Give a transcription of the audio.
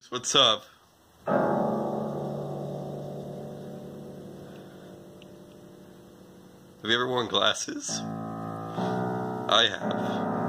What's up? Have you ever worn glasses? I have.